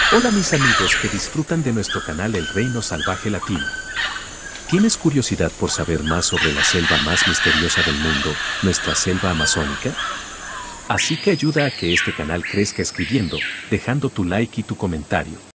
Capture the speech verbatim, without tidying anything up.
Hola mis amigos que disfrutan de nuestro canal El Reino Salvaje Latino. ¿Tienes curiosidad por saber más sobre la selva más misteriosa del mundo, nuestra selva amazónica? Así que ayuda a que este canal crezca escribiendo, dejando tu like y tu comentario.